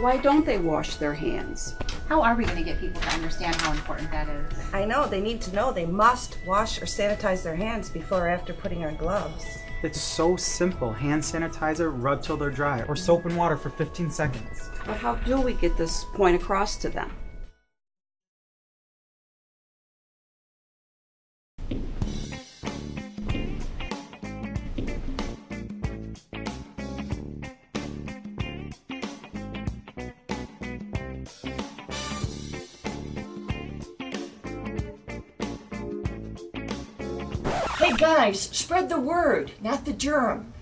why don't they wash their hands? How are we going to get people to understand how important that is? I know, they need to know they must wash or sanitize their hands before or after putting on gloves. It's so simple. Hand sanitizer, rub till they're dry, or soap and water for 15 seconds. But how do we get this point across to them? Hey guys, spread the word, not the germ.